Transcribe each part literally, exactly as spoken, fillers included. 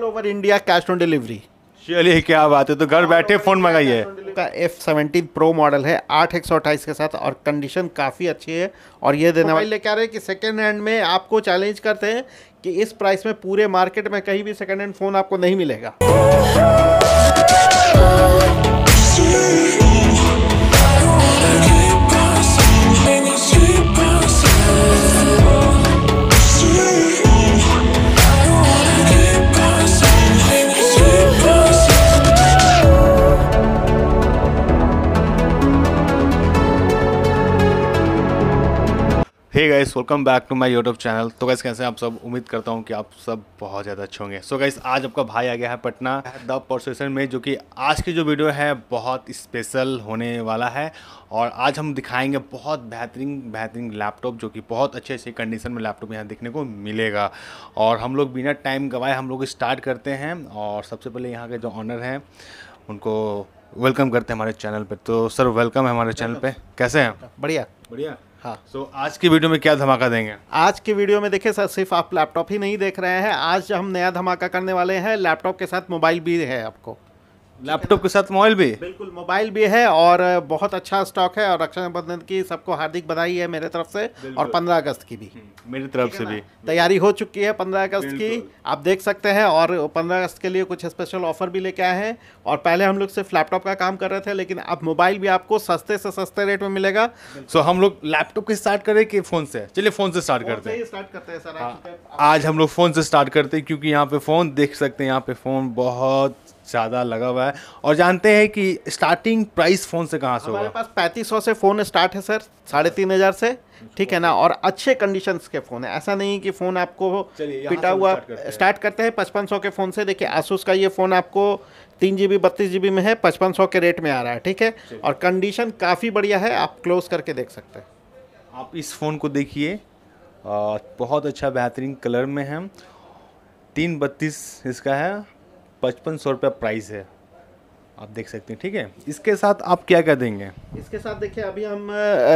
Over India cash on delivery. चलिए क्या बात है, तो घर बैठे फ़ोन मंगाइए। का एफ सेवनटीन प्रो मॉडल है आठ एक सौ अट्ठाईस के साथ और कंडीशन काफ़ी अच्छी है। और ये देने वाले लेके आ रहे हैं कि सेकेंड हैंड में आपको चैलेंज करते हैं कि इस प्राइस में पूरे मार्केट में कहीं भी सेकेंड हैंड फ़ोन आपको नहीं मिलेगा। Hey guys, welcome back to my YouTube channel. तो गाइस कैसे हैं आप सब? उम्मीद करता हूं कि आप सब बहुत ज़्यादा अच्छे होंगे। सो गाइस आज आपका भाई आ गया है पटना द प्रोसेसर में, जो कि आज की जो वीडियो है बहुत स्पेशल होने वाला है। और आज हम दिखाएंगे बहुत बेहतरीन बेहतरीन लैपटॉप, जो कि बहुत अच्छे अच्छे कंडीशन में लैपटॉप यहाँ देखने को मिलेगा। और हम लोग बिना टाइम गवाए हम लोग स्टार्ट करते हैं। और सबसे पहले यहाँ के जो ऑनर हैं उनको वेलकम करते हैं हमारे चैनल पे। तो सर वेलकम है हमारे चैनल पे, कैसे हैं? बढ़िया बढ़िया। हाँ। सो so, आज की वीडियो में क्या धमाका देंगे? आज की वीडियो में देखिए सर, सिर्फ आप लैपटॉप ही नहीं देख रहे हैं, आज हम नया धमाका करने वाले हैं। लैपटॉप के साथ मोबाइल भी है आपको। लैपटॉप के साथ मोबाइल भी? बिल्कुल, मोबाइल भी है और बहुत अच्छा स्टॉक है। और रक्षाबंधन की सबको हार्दिक बधाई है मेरे तरफ से, और पंद्रह अगस्त की भी मेरी तरफ से भी तैयारी हो चुकी है। पंद्रह अगस्त की आप देख सकते हैं, और पंद्रह अगस्त के लिए कुछ स्पेशल ऑफर भी लेके आए हैं। और पहले हम लोग सिर्फ लैपटॉप का काम कर रहे थे, लेकिन अब मोबाइल भी आपको सस्ते से सस्ते रेट में मिलेगा। सो so, हम लोग लैपटॉप के स्टार्ट करें कि फ़ोन से? चलिए फ़ोन से स्टार्ट करते हैं। स्टार्ट करते हैं सर। हाँ, आज हम लोग फ़ोन से स्टार्ट करते हैं, क्योंकि यहाँ पे फ़ोन देख सकते हैं, यहाँ पे फ़ोन बहुत ज़्यादा लगा हुआ है। और जानते हैं कि स्टार्टिंग प्राइस फ़ोन से कहाँ से होगा? हमारे पास पैंतीस सौ से फ़ोन स्टार्ट है सर, साढ़े तीन हज़ार से, ठीक है ना। और अच्छे कंडीशंस के फ़ोन है, ऐसा नहीं कि फ़ोन आपको पिटा हुआ। स्टार्ट करते हैं पचपन सौ के फ़ोन से। देखिए आसूस का ये फ़ोन आपको तीन जी बी बत्तीस जी बी में है, पचपन सौ के रेट में आ रहा है, ठीक है। और कंडीशन काफ़ी बढ़िया है, आप क्लोज करके देख सकते हैं। आप इस फ़ोन को देखिए, बहुत अच्छा बेहतरीन कलर में है। तीन बत्तीस इसका है, पचपन सौ रुपया प्राइस है, आप देख सकते हैं, ठीक है। इसके साथ आप क्या क्या देंगे? इसके साथ देखिए अभी हम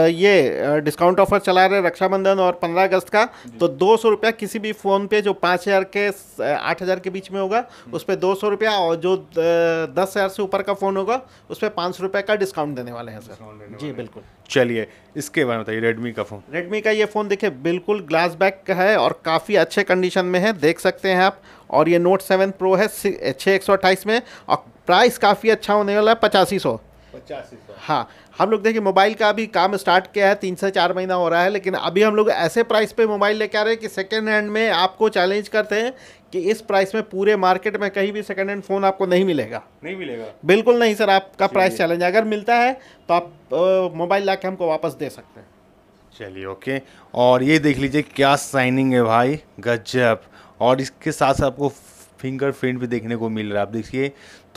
ये डिस्काउंट ऑफर चला रहे हैं रक्षाबंधन और पंद्रह अगस्त का। तो दो सौ रुपया किसी भी फ़ोन पे जो पाँच हज़ार के आठ हज़ार के बीच में होगा उस पर दो सौ रुपया, और जो दस हज़ार से ऊपर का फ़ोन होगा उस पर पाँच सौ रुपये का डिस्काउंट देने वाले हैं सर। जी बिल्कुल। चलिए इसके बारे में बताइए। रेडमी का फ़ोन, रेडमी का ये फ़ोन देखिए बिल्कुल ग्लास बैक का है और काफ़ी अच्छे कंडीशन में है, देख सकते हैं आप। और ये नोट सेवन प्रो है छः एक सौ अट्ठाईस में, और प्राइस काफ़ी अच्छा होने वाला है, पचासी सौ पचासी सौ। हाँ, हम लोग देखिए मोबाइल का अभी काम स्टार्ट किया है, तीन से चार महीना हो रहा है, लेकिन अभी हम लोग ऐसे प्राइस पे मोबाइल लेके आ रहे हैं कि सेकेंड हैंड में आपको चैलेंज करते हैं कि इस प्राइस में पूरे मार्केट में कहीं भी सेकेंड हैंड फ़ोन आपको नहीं मिलेगा। नहीं मिलेगा? बिल्कुल नहीं सर, आपका प्राइस चैलेंज। अगर मिलता है तो आप मोबाइल ला के हमको वापस दे सकते हैं। चलिए ओके। और ये देख लीजिए क्या शाइनिंग है भाई, गजब। और इसके साथ साथ आपको फिंगरप्रिंट भी देखने को मिल रहा है, आप देखिए।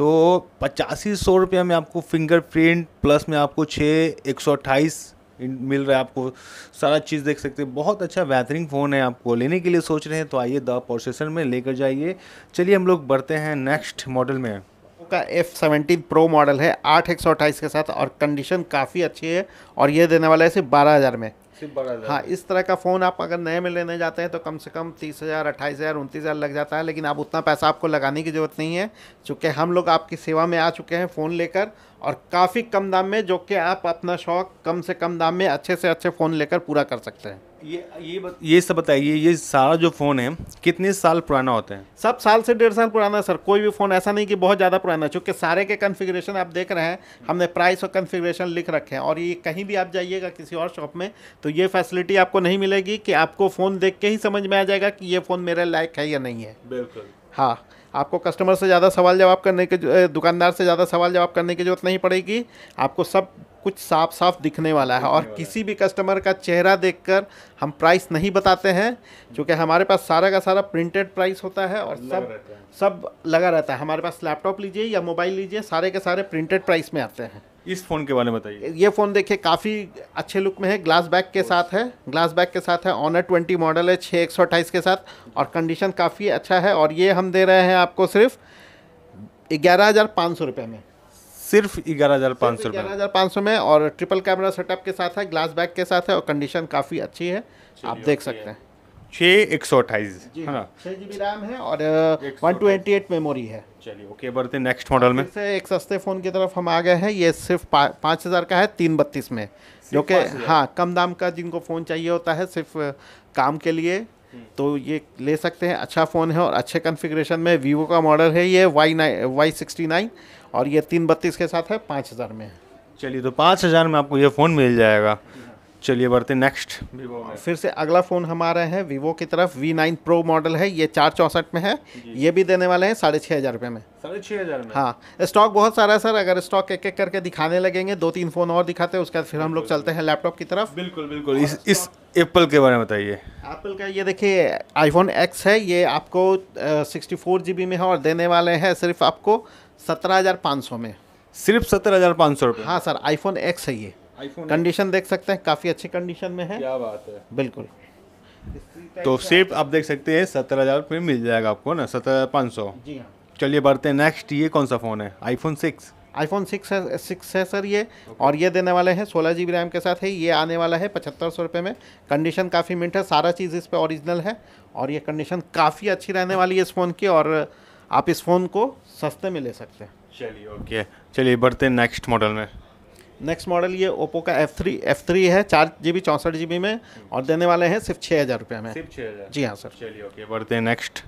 तो पचासी सौ रुपये में आपको फिंगरप्रिंट प्लस में आपको छः एक सौ अट्ठाईस मिल रहा है, आपको सारा चीज़ देख सकते हैं। बहुत अच्छा बेहतरीन फ़ोन है, आपको लेने के लिए सोच रहे हैं तो आइए द प्रोसेसर में लेकर जाइए। चलिए हम लोग बढ़ते हैं नेक्स्ट मॉडल में। का एफ सेवनटीन प्रो मॉडल है आठ एक सौ अट्ठाईस के साथ, और कंडीशन काफ़ी अच्छी है। और ये देने वाला है सिर्फ बारह हज़ार में। हाँ, इस तरह का फ़ोन आप अगर नए में लेने जाते हैं तो कम से कम तीस हज़ार अट्ठाईस हज़ार उनतीस हज़ार लग जाता है, लेकिन अब उतना पैसा आपको लगाने की ज़रूरत नहीं है, चूँकि हम लोग आपकी सेवा में आ चुके हैं फ़ोन लेकर, और काफ़ी कम दाम में, जो कि आप अपना शौक़ कम से कम दाम में अच्छे से अच्छे फ़ोन लेकर पूरा कर सकते हैं। ये ये बत, ये सब बताइए, ये सारा जो फ़ोन है कितने साल पुराना होता है? सब साल से डेढ़ साल पुराना है सर। कोई भी फ़ोन ऐसा नहीं कि बहुत ज़्यादा पुराना है, चूँकि सारे के कन्फिग्रेशन आप देख रहे हैं, हमने प्राइस और कन्फिग्रेशन लिख रखे हैं। और ये कहीं भी आप जाइएगा किसी और शॉप में तो ये फैसिलिटी आपको नहीं मिलेगी कि आपको फ़ोन देख के ही समझ में आ जाएगा कि ये फ़ोन मेरे लायक है या नहीं है। बिल्कुल। हाँ, आपको कस्टमर से ज़्यादा सवाल जवाब करने के, दुकानदार से ज़्यादा सवाल जवाब करने की ज़रूरत नहीं पड़ेगी। आपको सब कुछ साफ साफ दिखने वाला है। और किसी भी कस्टमर का चेहरा देखकर हम प्राइस नहीं बताते हैं, क्योंकि हमारे पास सारा का सारा प्रिंटेड प्राइस होता है और सब सब लगा रहता है। हमारे पास लैपटॉप लीजिए या मोबाइल लीजिए, सारे के सारे प्रिंटेड प्राइस में आते हैं। इस फ़ोन के बारे में बताइए। ये फ़ोन देखिए काफ़ी अच्छे लुक में है, ग्लास बैक के साथ है, ग्लास बैक के साथ है। ऑनर ट्वेंटी मॉडल है छः एक सौ अट्ठाईस के साथ, और कंडीशन काफ़ी अच्छा है। और ये हम दे रहे हैं आपको सिर्फ ग्यारह हज़ार पाँच सौ रुपये में। सिर्फ ग्यारह हज़ार पाँच सौ ग्यारह हज़ार पाँच सौ में, और ट्रिपल कैमरा सेटअप के साथ है, ग्लास बैक के साथ है, और कंडीशन काफ़ी अच्छी है, आप देख सकते हैं। छः एक सौ अट्ठाईस जी है ना। छः जी बी रैम है और वन ट्वेंटी एट मेमोरी है। चलिए ओके, बढ़ते नेक्स्ट मॉडल में। फिर से एक सस्ते फ़ोन की तरफ हम आ गए हैं। ये सिर्फ पा, पाँच हज़ार का है, तीन बत्तीस में, जो कि हाँ कम दाम का जिनको फ़ोन चाहिए होता है सिर्फ काम के लिए, तो ये ले सकते हैं। अच्छा फ़ोन है और अच्छे कॉन्फ़िगरेशन में। वीवो का मॉडल है ये Y nine Y sixty nine और ये तीन बत्तीस के साथ है, पाँच हज़ार में। चलिए तो पाँच हज़ार में आपको ये फ़ोन मिल जाएगा। चलिए बढ़ते नेक्स्ट वीवो में। फिर से अगला फ़ोन हम आ रहे हैं वीवो की तरफ। वी नाइन प्रो मॉडल है, ये चार चौंसठ में है। ये भी देने वाले हैं साढ़े छः हज़ार रुपये में। साढ़े छः हज़ार में हाँ, स्टॉक बहुत सारा है सर। अगर स्टॉक एक एक करके दिखाने लगेंगे, दो तीन फ़ोन और दिखाते हैं, उसके बाद फिर हम लोग चलते हैं लैपटॉप की तरफ। बिल्कुल बिल्कुल। इस इस एप्पल के बारे में बताइए। एप्पल का ये देखिए आईफोन एक्स है, ये आपको सिक्सटी फोर जी बी में है और देने वाले हैं सिर्फ आपको सत्रह हज़ार पाँच सौ में। सिर्फ सत्तर हज़ार पाँच सौ रुपये? हाँ सर, आईफोन एक्स है ये। आईफोन कंडीशन देख सकते हैं, काफ़ी अच्छी कंडीशन में है। क्या बात है। बिल्कुल। तो सिर्फ आप देख सकते हैं सत्तर हज़ार रुपये मिल जाएगा आपको ना, सत्तर हज़ार पाँच सौ। जी हाँ। चलिए बढ़ते हैं नेक्स्ट। ये कौन सा फ़ोन है? IPhone six. आईफोन सिक्स है सिक्स है सर ये, और ये देने वाले हैं सोलह जी बी रैम के साथ है। ये आने वाला है पचहत्तर सौ रुपये में। कंडीशन काफ़ी मिंट है, सारा चीज़ इस पर ओरिजिनल है और ये कंडीशन काफ़ी अच्छी रहने वाली है इस फ़ोन की, और आप इस फ़ोन को सस्ते में ले सकते हैं। चलिए ओके, चलिए बढ़ते हैं नेक्स्ट मॉडल में। नेक्स्ट मॉडल ये ओप्पो का एफ थ्री एफ थ्री है, चार जी बी चौंसठ जी बी में, और देने वाले हैं सिर्फ छः हज़ार रुपये में। सिर्फ छः हज़ार? जी हाँ सर। चलिए ओके, बढ़ते हैं नेक्स्ट।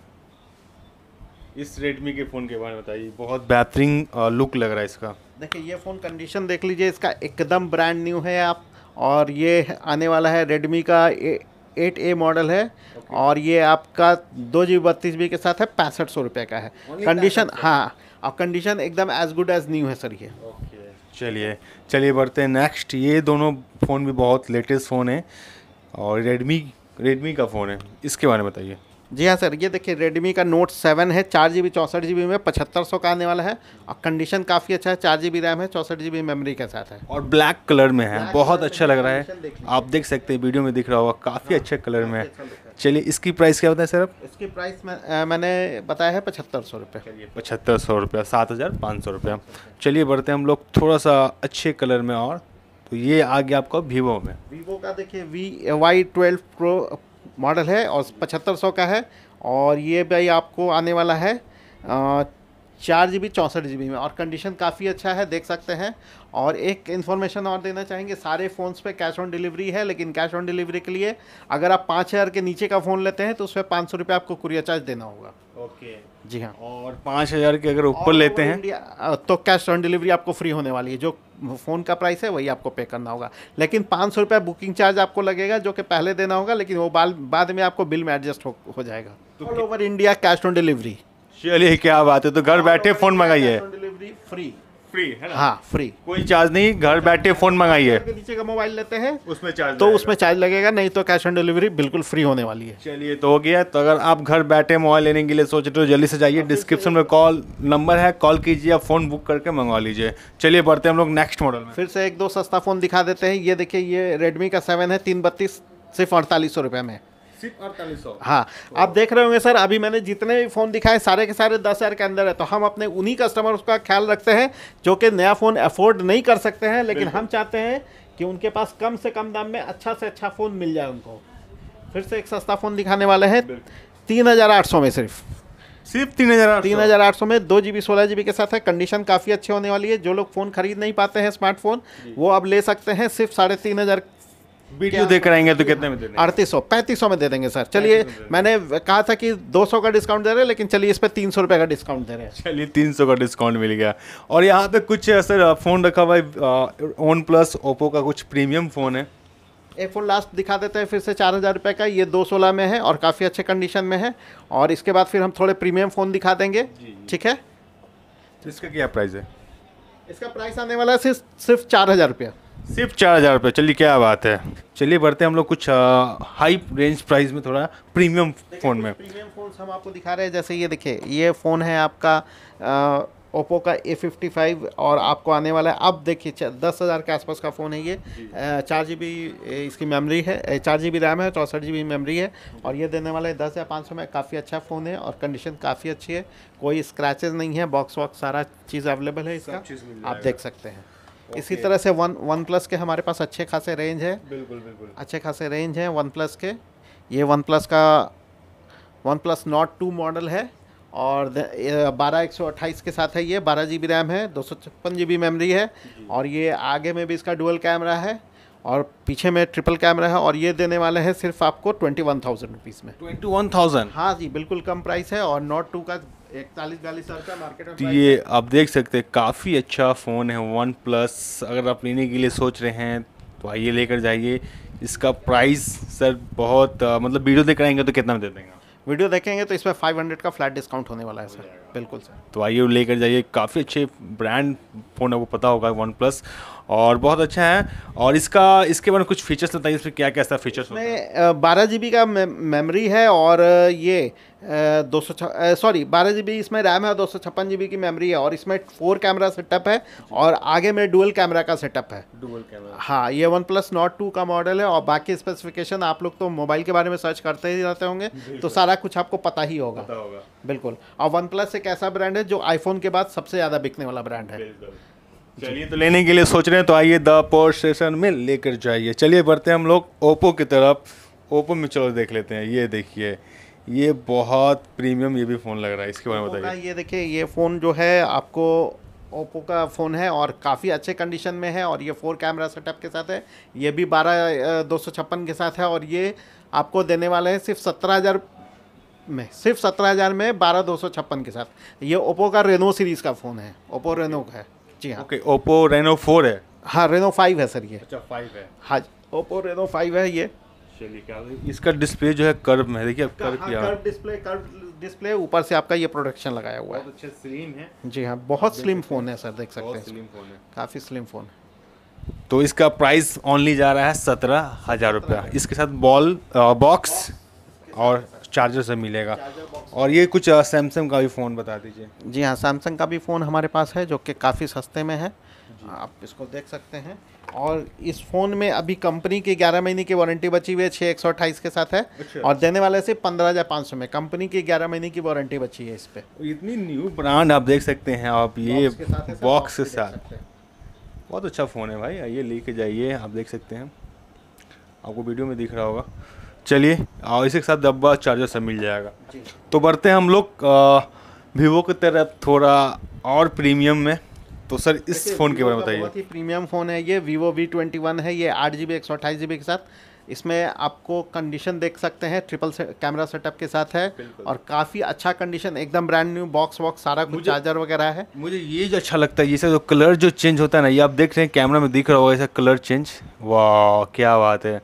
इस रेडमी के फ़ोन के बारे में बताइए। बहुत बेहतरीन लुक लग रहा है इसका। देखिए ये फ़ोन कंडीशन देख लीजिए, इसका एकदम ब्रांड न्यू है आप, और ये आने वाला है रेडमी का एट ए मॉडल है। okay. और ये आपका दो जी बी बत्तीस बी के साथ है, पैंसठ सौ रुपये का है। कंडीशन हाँ, और कंडीशन एकदम एज गुड एज न्यू है सर ये। ओके चलिए चलिए बढ़ते हैं नेक्स्ट। ये दोनों फ़ोन भी बहुत लेटेस्ट फ़ोन है और रेडमी रेडमी का फ़ोन है, इसके बारे में बताइए। जी हाँ सर, ये देखिए रेडमी का नोट सेवन है, चार जी बी चौंसठ जी बी में, पचहत्तर सौ का आने वाला है और कंडीशन काफ़ी अच्छा है। चार जी बी रैम है, चौंसठ जी बी मेमोरी के साथ है और ब्लैक कलर में है, बहुत अच्छा लग रहा है। आप देख सकते हैं, वीडियो में दिख रहा होगा, काफ़ी अच्छे कलर में है। चलिए इसकी प्राइस क्या बताएं सर आप? इसकी प्राइस मैं, मैंने बताया है पचहत्तर सौ रुपये। चलिए पचहत्तर सौ रुपया, सात हज़ार पाँच सौ रुपया। चलिए बढ़ते हैं हम लोग थोड़ा सा अच्छे कलर में, और तो ये आ गया आपका वीवो में। वीवो का देखिए V Y twelve pro model है और पचहत्तर सौ का है, और ये भाई आपको आने वाला है चार जी बी चौंसठ जी बी में, और कंडीशन काफ़ी अच्छा है, देख सकते हैं। और एक इन्फॉर्मेशन और देना चाहेंगे, सारे फ़ोन्स पे कैश ऑन डिलीवरी है, लेकिन कैश ऑन डिलीवरी के लिए अगर आप पाँच हज़ार के नीचे का फ़ोन लेते हैं तो उसमें पाँच सौ रुपये आपको कुरियर चार्ज देना होगा। ओके जी हाँ। और पाँच हज़ार के अगर ऊपर लेते हैं इंडिया तो कैश ऑन डिलीवरी आपको फ्री होने वाली है। जो फ़ोन का प्राइस है वही आपको पे करना होगा, लेकिन पाँच सौ रुपये बुकिंग चार्ज आपको लगेगा, जो कि पहले देना होगा, लेकिन वो बाद में आपको बिल में एडजस्ट हो, हो जाएगा। All over India cash on delivery. चलिए क्या बात है, तो घर बैठे फ़ोन मंगाइए। डिलीवरी फ्री फ्री है ना? हाँ फ्री, कोई चार्ज नहीं, घर बैठे फ़ोन मंगाइए। नीचे का मोबाइल लेते हैं उसमें चार्ज तो उसमें चार्ज लगेगा, नहीं तो कैश ऑन डिलीवरी बिल्कुल फ्री होने वाली है। चलिए तो हो गया। तो अगर आप घर बैठे मोबाइल लेने के लिए सोच रहे हो, जल्दी से जाइए, डिस्क्रिप्शन में कॉल नंबर है, कॉल कीजिए, आप फ़ोन बुक करके मंगवा लीजिए। चलिए बढ़ते हैं हम लोग नेक्स्ट मॉडल में। फिर से एक दो सस्ता फ़ोन दिखा देते हैं। ये देखिए ये रेडमी का सेवन है, तीन बत्तीस, सिर्फ अड़तालीस सौ रुपये में। सिर्फ अड़तालीस सौ? हाँ, आप देख रहे होंगे सर, अभी मैंने जितने भी फ़ोन दिखाए सारे के सारे दस हज़ार के अंदर है, तो हम अपने उन्हीं कस्टमर्स का ख्याल रखते हैं जो कि नया फ़ोन अफोर्ड नहीं कर सकते हैं, लेकिन हम चाहते हैं कि उनके पास कम से कम दाम में अच्छा से अच्छा फ़ोन मिल जाए उनको। फिर से एक सस्ता फ़ोन दिखाने वाले हैं, तीन हज़ार आठ सौ में, सिर्फ सिर्फ तीन हज़ार तीन हज़ार आठ सौ में दो जी बी सोलह जी बी के साथ है। कंडीशन काफ़ी अच्छी होने वाली है। जो लोग फ़ोन खरीद नहीं पाते हैं स्मार्टफोन, वो अब ले सकते हैं सिर्फ साढ़े तीन हज़ार। वीडियो देख कराएंगे तो कितने में दे देंगे? अड़तीस सौ पैंतीस सौ में दे देंगे सर। चलिए, मैंने कहा था कि दो सौ का डिस्काउंट दे रहे हैं, लेकिन चलिए इस पे तीन सौ रुपये का डिस्काउंट दे रहे हैं। चलिए तीन सौ का डिस्काउंट मिल गया। और यहाँ पे कुछ सर फ़ोन रखा हुआ है, वन प्लस ओप्पो का कुछ प्रीमियम फ़ोन है। एक फ़ोन लास्ट दिखा देते हैं फिर से, चार हज़ार रुपये का, ये दो सोलह में है और काफ़ी अच्छे कंडीशन में है। और इसके बाद फिर हम थोड़े प्रीमियम फ़ोन दिखा देंगे, ठीक है। इसका क्या प्राइस है? इसका प्राइस आने वाला है सिर्फ सिर्फ चार हज़ार रुपया। सिर्फ चार हज़ार रुपये? चलिए क्या बात है। चलिए बढ़ते हैं हम लोग कुछ हाई रेंज प्राइस में, थोड़ा प्रीमियम फ़ोन में। प्रीमियम फ़ोन्स हम आपको दिखा रहे हैं, जैसे ये देखिए, ये फ़ोन है आपका ओप्पो का ए फिफ्टी फाइव, और आपको आने वाला है, अब देखिए दस हज़ार के आसपास का फ़ोन है ये। चार जी बी इसकी मेमोरी है, चार जी बी रैम है, चौंसठ जी बी मेमोरी है, और ये देने वाला है दस हज़ार पाँच सौ में। काफ़ी अच्छा फ़ोन है और कंडीशन काफ़ी अच्छी है, कोई स्क्रैचेस नहीं है, बॉक्स वॉक्स सारा चीज़ अवेलेबल है इसका, आप देख सकते हैं। इसी तरह से वन वन प्लस के हमारे पास अच्छे खासे रेंज है, बिल्कुल बिल्कुल अच्छे खासे रेंज है वन प्लस के। ये वन प्लस का one plus Nord two model है और बारह एक सौ अट्ठाईस के साथ है। ये बारह जी बी रैम है, दो सौ छप्पन जी बी मेमरी है और ये आगे में भी इसका डुअल कैमरा है और पीछे में ट्रिपल कैमरा है और ये देने वाले हैं सिर्फ आपको ट्वेंटी वन थाउजेंड रुपीज़ में। Twenty one thousand? हाँ जी, बिल्कुल कम प्राइस है और नॉट टू का इकतालीस बयालीस हज़ार का मार्केट में। तो ये आप देख सकते हैं काफ़ी अच्छा फ़ोन है वन प्लस। अगर आप लेने के लिए सोच रहे हैं तो आइए लेकर जाइए। इसका प्राइस सर बहुत आ, मतलब वीडियो देख रहेंगे तो कितना में दे देंगे? वीडियो देखेंगे तो इसमें पाँच सौ का फ्लैट डिस्काउंट होने वाला है सर। बिल्कुल सर, तो आइए लेकर जाइए। काफ़ी अच्छे ब्रांड फ़ोन आपको पता होगा वन प्लस और बहुत अच्छा है। और इसका इसके बारे में कुछ फीचर्स बताइए, इसमें क्या क्या ऐसा फीचर्स होता है? इसमें बारह जी बी का मेमोरी है और ये दो सौ सॉरी बारह जी बी इसमें रैम है और दो सौ छप्पन जी बी की मेमोरी है और इसमें फोर कैमरा सेटअप है और आगे में डुअल कैमरा का सेटअप है। डुअल कैमरा, हाँ। ये वन प्लस नॉट टू का मॉडल है और बाकी स्पेसिफिकेशन आप लोग तो मोबाइल के बारे में सर्च करते ही रहते होंगे तो सारा कुछ आपको पता ही होगा। पता होगा बिल्कुल। और वन प्लस एक ऐसा ब्रांड है जो आईफोन के बाद सबसे ज़्यादा बिकने वाला ब्रांड है। चलिए, तो लेने के लिए सोच रहे हैं तो आइए द पोर्ट स्टेशन में लेकर जाइए। चलिए बढ़ते हैं हम लोग ओप्पो की तरफ। ओप्पो में चलो देख लेते हैं। ये देखिए, ये बहुत प्रीमियम ये भी फ़ोन लग रहा है, इसके बारे में बताइए। ये देखिए, ये फ़ोन जो है आपको ओप्पो का फ़ोन है और काफ़ी अच्छे कंडीशन में है और ये फोर कैमरा सेटअप के साथ है। ये भी बारह दो सौ छप्पन के साथ है और ये आपको देने वाले हैं सिर्फ सत्रह हज़ार में, सिर्फ सत्रह हज़ार में बारह दो सौ छप्पन के साथ। ये ओप्पो का रेनो सीरीज़ का फ़ोन है, ओप्पो रेनो का है। जी हाँ। ओके, ओप्पो रेनो फोर है? हाँ, रेनो फाइव है सर ये। अच्छा, फाइव है। हाँ, ओप्पो रेनो फाइव है ये। चलिए, क्या इसका डिस्प्ले जो है कर्व में, देखिए कर्व किया, कर्व डिस्प्ले, कर्व डिस्प्ले ऊपर से आपका ये प्रोडक्शन लगाया हुआ है। बहुत अच्छा स्लिम है। जी हाँ, बहुत स्लिम फ़ोन है सर, देख सकते हैं। स्लिम फ़ोन है, काफ़ी स्लिम फ़ोन है। तो इसका प्राइस ओनली जा रहा है सत्रह हज़ार रुपया। इसके साथ बॉल बॉक्स और चार्जर से मिलेगा। और ये कुछ सैमसंग का भी फ़ोन बता दीजिए। जी हाँ, सैमसंग का भी फ़ोन हमारे पास है जो कि काफ़ी सस्ते में है, आप इसको देख सकते हैं। और इस फ़ोन में अभी कंपनी की ग्यारह महीने की वारंटी बची हुई है, छः एक सौ अट्ठाईस के साथ है। अच्छा। और देने वाले से पंद्रह हज़ार पाँच सौ में कंपनी की ग्यारह महीने की वारंटी बची है इस पर। इतनी न्यू ब्रांड आप देख सकते हैं आप, ये बॉक्स के साथ बहुत अच्छा फ़ोन है भाई। आइए लेके जाइए, आप देख सकते हैं, आपको वीडियो में दिख रहा होगा। चलिए, और इसी के साथ डब्बा चार्जर सब मिल जाएगा। तो बढ़ते हैं हम लोग वीवो की तरफ, थोड़ा और प्रीमियम में। तो सर इस फ़ोन के बारे में बताइए। बहुत ही प्रीमियम फ़ोन है ये, वीवो वी ट्वेंटी वन है। ये आठ जी बी एक सौ अट्ठाईस जी बी के साथ। इसमें आपको कंडीशन देख सकते हैं, ट्रिपल से, कैमरा सेटअप के साथ है और काफ़ी अच्छा कंडीशन, एकदम ब्रांड न्यू बॉक्स वॉक्स सारा कुछ, चार्जर वगैरह है। मुझे ये जो अच्छा लगता है, ये सब जो कलर जो चेंज होता है ना, ये आप देख रहे हैं कैमरा में दिख रहा होगा ऐसा कलर चेंज। वाह, क्या बात है,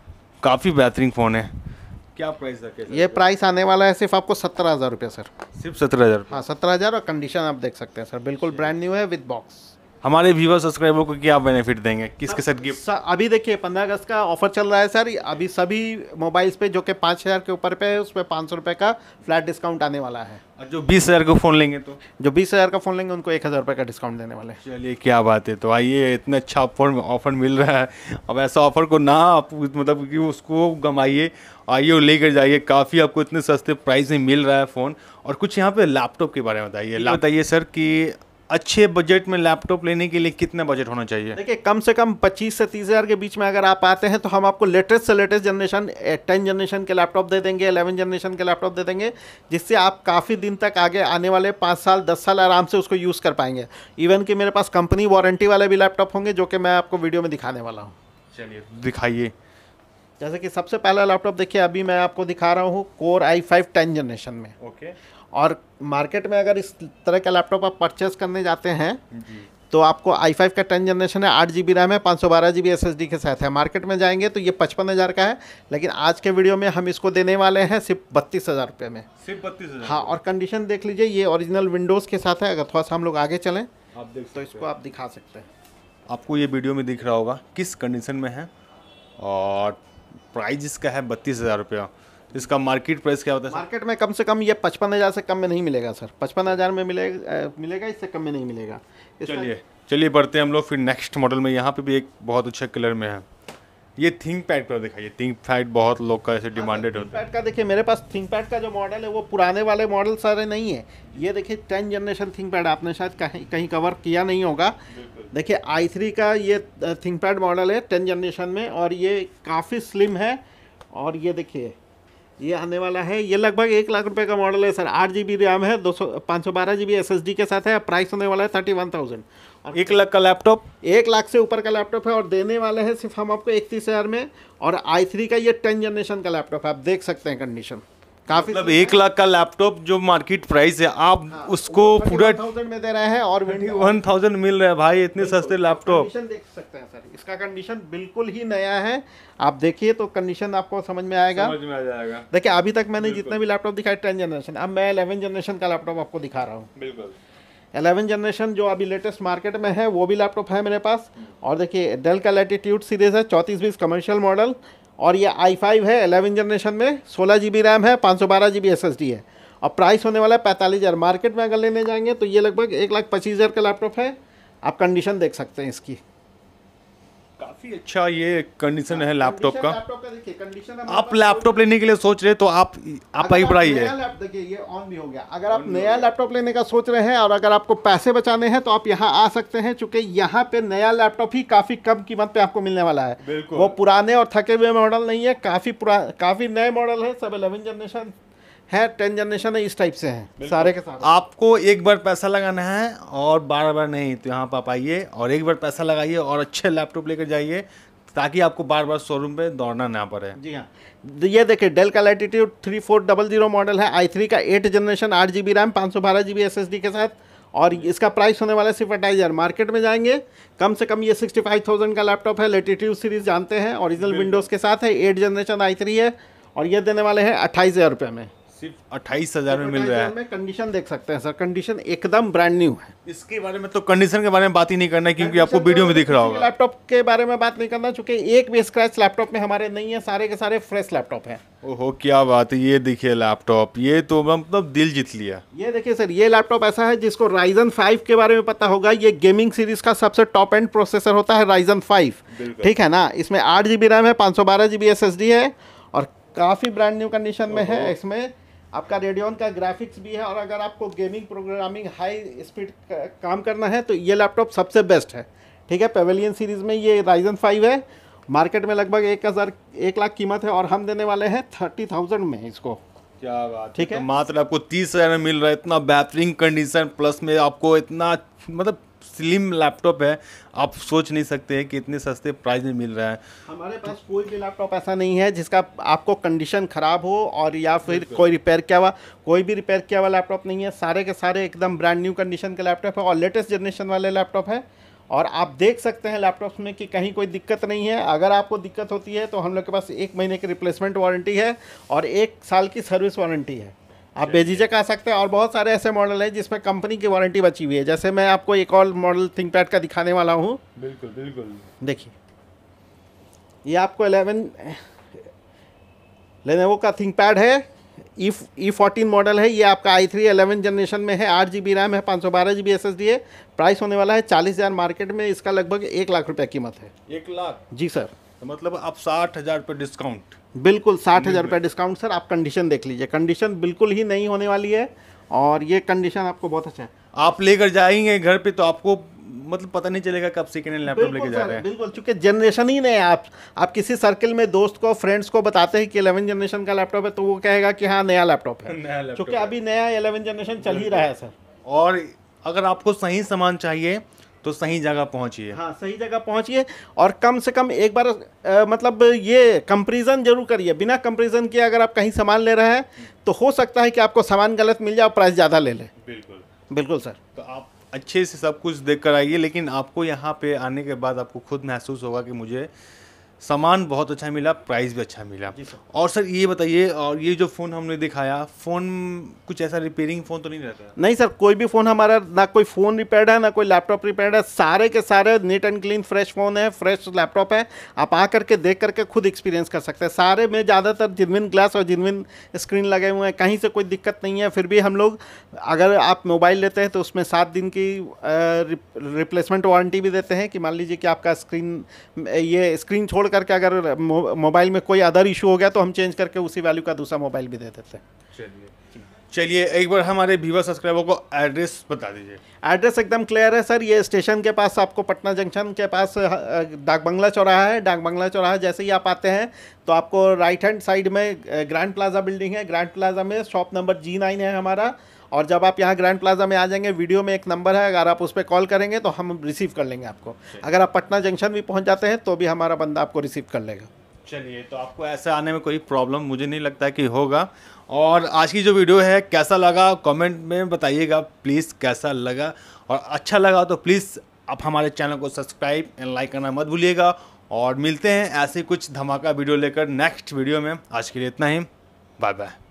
काफ़ी बेहतरीन फ़ोन है। क्या प्राइस है? ये प्राइस आने वाला है सिर्फ आपको सत्रह हज़ार रुपये सर। सिर्फ सत्रह हज़ार? हाँ, सत्रह हज़ार और कंडीशन आप देख सकते हैं सर, बिल्कुल ब्रांड न्यू है विद बॉक्स। हमारे व्यूअर सब्सक्राइबर को क्या बेनिफिट देंगे, किसके साथ गिफ्ट? अभी देखिए, पंद्रह अगस्त का ऑफर चल रहा है सर। अभी सभी मोबाइल्स पे जो कि पाँच हज़ार के ऊपर पे है उस पर पाँच सौ रुपये का फ्लैट डिस्काउंट आने वाला है। और जो बीस हज़ार का फ़ोन लेंगे तो जो बीस हज़ार का फ़ोन लेंगे उनको एक हज़ार रुपये का डिस्काउंट देने वाले हैं। चलिए, क्या बात है। तो आइए, इतना अच्छा ऑफर ऑफर मिल रहा है, अब ऐसा ऑफर को ना आप मतलब कि उसको गमाइए, आइए और लेकर जाइए। काफ़ी आपको इतने सस्ते प्राइस में मिल रहा है फ़ोन। और कुछ यहाँ पे लैपटॉप के बारे में बताइए। बताइए सर कि अच्छे बजट में लैपटॉप लेने के लिए कितना बजट होना चाहिए? देखिए, कम से कम पच्चीस से तीस हज़ार के बीच में अगर आप आते हैं तो हम आपको लेटेस्ट से लेटेस्ट जनरेशन टेन जनरेशन के लैपटॉप दे देंगे, इलेवन जनरेशन के लैपटॉप दे देंगे, जिससे आप काफ़ी दिन तक आगे आने वाले पाँच साल दस साल आराम से उसको यूज़ कर पाएंगे। इवन कि मेरे पास कंपनी वारंटी वाले भी लैपटॉप होंगे जो कि मैं आपको वीडियो में दिखाने वाला हूँ। चलिए दिखाइए। जैसे कि सबसे पहला लैपटॉप देखिए, अभी मैं आपको दिखा रहा हूँ core i five ten generation में। ओके। और मार्केट में अगर इस तरह का लैपटॉप आप परचेस करने जाते हैं तो आपको आई फाइव का टेन जनरेशन है, आठ जी बी रैम है, पाँच सौ बारह G B S S D के साथ है। मार्केट में जाएंगे तो ये पचपन हज़ार का है, लेकिन आज के वीडियो में हम इसको देने वाले हैं सिर्फ बत्तीस हज़ार रुपये में। सिर्फ बत्तीस हज़ार? हाँ, और कंडीशन देख लीजिए, ये ओरिजिनल विंडोज़ के साथ है। अगर थोड़ा सा हम लोग आगे चलें आप देख तो इसको आप दिखा सकते हैं। आपको ये वीडियो में दिख रहा होगा किस कंडीशन में है। और प्राइस इसका है बत्तीस हज़ार रुपया। इसका मार्केट प्राइस क्या होता है? मार्केट में कम से कम ये पचपन हज़ार से कम में नहीं मिलेगा सर, पचपन हज़ार में मिलेगा मिलेगा इससे कम में नहीं मिलेगा। चलिए चलिए बढ़ते हैं हम लोग फिर नेक्स्ट मॉडल में। यहाँ पे भी एक बहुत अच्छा कलर में है। ये थिंक पैड पर दिखाइए। थिंक पैड बहुत लोग का ऐसे डिमांडेड होता है। पैड का देखिए, मेरे पास थिंक पैड का जो मॉडल है वो पुराने वाले मॉडल सारे नहीं है। ये देखिए टेन जनरेशन थिंक पैड, आपने शायद कहीं कहीं कवर किया नहीं होगा। देखिए आई थ्री का ये थिंक पैड मॉडल है टेन जनरेशन में, और ये काफ़ी स्लिम है। और ये देखिए ये आने वाला है, ये लगभग एक लाख रुपए का मॉडल है सर। आठ जी बी रैम है, दो सौ पाँच सौ बारह G B S S D के साथ है। प्राइस होने वाला है थर्टी वन थाउजेंड। और एक लाख का लैपटॉप, एक लाख से ऊपर का लैपटॉप है और देने वाले हैं सिर्फ हम आपको इकतीस हज़ार में। और आई थ्री का ये टेन जनरेशन का लैपटॉप है, आप देख सकते हैं कंडीशन काफी। मतलब एक लाख का लैपटॉप जो मार्केट प्राइस है आप हाँ, उसको पूरा थाउजेंड में दे रहे हैं और वन थाउजेंड मिल रहा है भाई, इतने सस्ते लैपटॉप। कंडीशन देख सकते हैं सर, इसका कंडीशन बिल्कुल ही नया है। आप देखिए तो कंडीशन आपको समझ में आएगा, समझ में आ जाएगा। देखिए अभी तक मैंने जितने भी लैपटॉप दिखाए टेन जनरेशन, अब मैं इलेवन जनरेशन का लैपटॉप आपको दिखा रहा हूँ। बिल्कुल इलेवन जनरेशन जो अभी लेटेस्ट मार्केट में है वो भी लैपटॉप है मेरे पास। और देखिए डेल का लैटिट्यूड सीरीज है, चौंतीस बीस कमर्शियल मॉडल, और ये आई फाइव है इलेवन जनरेशन में, सोलह जी बी रैम है, पाँच सौ बारह G B S S D है। और प्राइस होने वाला है पैंतालीस हज़ार। मार्केट में अगर लेने जाएंगे तो ये लगभग एक लाख पच्चीस हज़ार का लैपटॉप है। आप कंडीशन देख सकते हैं इसकी, काफी अच्छा ये कंडीशन है लैपटॉप का। लैपटॉप का देखिए कंडीशन। आप लैपटॉप लेने के लिए सोच रहे तो आप आप ही पढ़ाई है। देखिए ये ऑन भी हो गया। अगर आप नया लैपटॉप लेने का सोच रहे हैं और अगर आपको पैसे बचाने हैं तो आप यहाँ आ सकते हैं, चूंकि यहाँ पे नया लैपटॉप ही काफी कम कीमत पे आपको मिलने वाला है। वो पुराने और थके हुए मॉडल नहीं है, काफी पुराने काफी नए मॉडल है, सब इलेवन जनरेशन है, टेन जनरेशन है, इस टाइप से हैं सारे के सारे। आपको एक बार पैसा लगाना है और बार बार नहीं, तो यहाँ पर आप आइए और एक बार पैसा लगाइए और अच्छे लैपटॉप लेकर जाइए, ताकि आपको बार बार शोरूम पे दौड़ना ना पड़े। जी हाँ, ये देखिए डेल का Latitude three four double zero model है, आई थ्री का एट जनरेशन, आठ जी बी रैम, पाँच सौ बारह G B S S D के साथ। और इसका प्राइस होने वाला है सिर्फ अट्ठाईस हज़ार। मार्केट में जाएंगे कम से कम ये सिक्सटी फाइव थाउजेंड का लैपटॉप है। लैटिट्यूड सीरीज जानते हैं, ओरिजिनल विंडोज़ के साथ है, एट जनरेशन आई थ्री है, और ये देने वाले हैं अट्ठाईस हज़ार रुपये में, सिर्फ अट्ठाईस हजार में मिल रहा है। कंडीशन देख सकते हैं सर, कंडीशन एकदम ब्रांड न्यू है। इसके बारे में तो कंडीशन के बारे में बात ही नहीं करना है, क्योंकि आपको वीडियो में दिख रहा होगा। लैपटॉप के बारे में बात नहीं करना, चूंकि एक भी स्क्रैच लैपटॉप में हमारे नहीं है, सारे के सारे फ्रेश लैपटॉप हैं। ओहो क्या बात है, ये देखिए लैपटॉप, ये तो मतलब दिल जीत लिया। ये देखिए सर, ये लैपटॉप ऐसा है जिसको राइजन फाइव के बारे में पता होगा। ये गेमिंग सीरीज का सबसे टॉप एंड प्रोसेसर होता है राइजन फाइव, ठीक है ना। इसमें आठ जी बी रैम है, पाँच सौ बारह G B S S D है, और काफ़ी ब्रांड न्यू कंडीशन में है। इसमें आपका रेडियन का ग्राफिक्स भी है, और अगर आपको गेमिंग प्रोग्रामिंग हाई स्पीड काम करना है तो ये लैपटॉप सबसे बेस्ट है, ठीक है। पेवेलियन सीरीज़ में ये राइजन फाइव है, मार्केट में लगभग एक हज़ार एक लाख कीमत है, और हम देने वाले हैं थर्टी थाउजेंड में इसको। क्या बात, ठीक है। तो मात्र आपको तीस हज़ार में मिल रहा है, इतना बेहतरीन कंडीशन, प्लस में आपको इतना मतलब स्लिम लैपटॉप है, आप सोच नहीं सकते हैं कि इतने सस्ते प्राइस में मिल रहा है। हमारे पास कोई भी लैपटॉप ऐसा नहीं है जिसका आपको कंडीशन ख़राब हो और या फिर कोई रिपेयर किया हुआ, कोई भी रिपेयर किया हुआ लैपटॉप नहीं है। सारे के सारे एकदम ब्रांड न्यू कंडीशन के लैपटॉप है और लेटेस्ट जनरेशन वाले लैपटॉप है। और आप देख सकते हैं लैपटॉप्स में कि कहीं कोई दिक्कत नहीं है। अगर आपको दिक्कत होती है तो हम लोग के पास एक महीने की रिप्लेसमेंट वारंटी है और एक साल की सर्विस वारंटी है। आप बेझिझक आ सकते हैं। और बहुत सारे ऐसे मॉडल हैं जिसमें कंपनी की वारंटी बची हुई है। जैसे मैं आपको एक और मॉडल थिंकपैड का दिखाने वाला हूँ। बिल्कुल बिल्कुल, देखिए ये आपको इलेवन लेनोवो का थिंकपैड है, ई ई फोर्टीन मॉडल है। ये आपका आई थ्री एलेवन जनरेशन में है, आठ जी बी रैम है, पाँच सौ बारह G B S S D है। प्राइस होने वाला है चालीस हज़ार, मार्केट में इसका लगभग एक लाख रुपये कीमत है। एक लाख जी सर, तो मतलब आप साठ हज़ार रुपये डिस्काउंट। बिल्कुल साठ हज़ार रुपये डिस्काउंट सर। आप कंडीशन देख लीजिए, कंडीशन बिल्कुल ही नहीं होने वाली है और ये कंडीशन आपको बहुत अच्छा है। आप लेकर जाएंगे घर पे तो आपको मतलब पता नहीं चलेगा कब सेकेंड हैंड लैपटॉप लेके जा रहे हैं। बिल्कुल, चूंकि जनरेशन ही नहीं है। आप आप किसी सर्किल में दोस्त को, फ्रेंड्स को बताते हैं कि इलेवन जनरेशन का लैपटॉप है तो वो कहेगा कि हाँ नया लैपटॉप है, चूंकि अभी नया इलेवन जनरेशन चल ही रहा है सर। और अगर आपको सही सामान चाहिए तो सही जगह पहुंचिए। हाँ, सही जगह पहुंचिए और कम से कम एक बार आ, मतलब ये कंपैरिजन जरूर करिए। बिना कंपैरिजन किए अगर आप कहीं सामान ले रहे हैं तो हो सकता है कि आपको सामान गलत मिल जाए और प्राइस ज़्यादा ले लें। बिल्कुल बिल्कुल सर। तो आप अच्छे से सब कुछ देख कर आइए, लेकिन आपको यहाँ पे आने के बाद आपको खुद महसूस होगा कि मुझे सामान बहुत अच्छा मिला, प्राइस भी अच्छा मिला। और सर ये बताइए, और ये जो फ़ोन हमने दिखाया, फ़ोन कुछ ऐसा रिपेयरिंग फ़ोन तो नहीं रहता है? नहीं सर, कोई भी फ़ोन हमारा, ना कोई फ़ोन रिपेयर्ड है ना कोई लैपटॉप रिपेयर्ड है। सारे के सारे neat and clean fresh phone है, फ्रेश लैपटॉप है। आप आ करके देख करके खुद एक्सपीरियंस कर सकते हैं। सारे में ज़्यादातर जेन्युइन ग्लास और जेन्युइन स्क्रीन लगे हुए हैं, कहीं से कोई दिक्कत नहीं है। फिर भी हम लोग, अगर आप मोबाइल लेते हैं तो उसमें सात दिन की रिप्लेसमेंट वारंटी भी देते हैं कि मान लीजिए कि आपका स्क्रीन, ये स्क्रीन छोड़ करके अगर मोबाइल में कोई अदर इशू हो गया तो हम चेंज करके उसी वैल्यू का दूसरा मोबाइल भी दे देते हैं। चलिए, चलिए एक बार हमारे व्यूअर सब्सक्राइबर को एड्रेस बता दीजिए। एड्रेस एकदम क्लियर है सर, ये स्टेशन के पास आपको पटना जंक्शन के पास डाक बंगला चौराहा है। डाक बंगला चौराहा जैसे ही आप आते हैं तो आपको राइट हैंड साइड में ग्रैंड प्लाजा बिल्डिंग है। ग्रैंड प्लाजा में शॉप नंबर जी नाइन है हमारा। और जब आप यहाँ ग्रैंड प्लाजा में आ जाएंगे, वीडियो में एक नंबर है, अगर आप उस पर कॉल करेंगे तो हम रिसीव कर लेंगे आपको। अगर आप पटना जंक्शन भी पहुँच जाते हैं तो भी हमारा बंदा आपको रिसीव कर लेगा। चलिए, तो आपको ऐसे आने में कोई प्रॉब्लम मुझे नहीं लगता है कि होगा। और आज की जो वीडियो है कैसा लगा कमेंट में बताइएगा प्लीज़, कैसा लगा। और अच्छा लगा तो प्लीज़ आप हमारे चैनल को सब्सक्राइब एंड लाइक करना मत भूलिएगा। और मिलते हैं ऐसे कुछ धमाका वीडियो लेकर नेक्स्ट वीडियो में। आज के लिए इतना ही, बाय बाय।